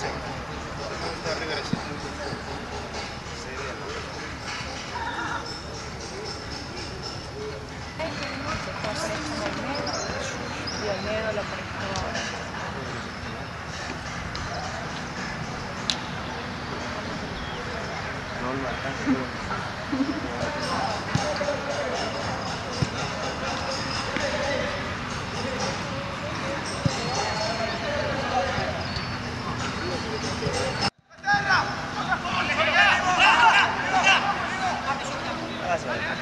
Sí. Está River ese. Y Olmedo lo prestó ahora. No lo alcanza. Vas a ver.